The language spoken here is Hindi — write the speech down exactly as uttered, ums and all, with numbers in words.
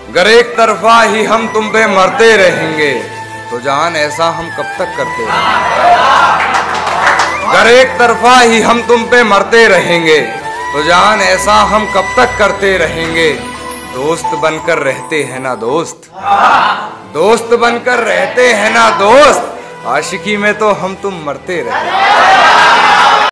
गर एक तरफा ही हम तुम पे मरते रहेंगे तो जान ऐसा हम कब तक करते रहेंगे। गर एक तरफा ही हम तुम पे मरते रहेंगे तो जान ऐसा हम कब तक करते रहेंगे। दोस्त बनकर रहते हैं ना दोस्त, दोस्त बनकर रहते हैं ना दोस्त, आशिकी में तो हम तुम मरते रहेंगे।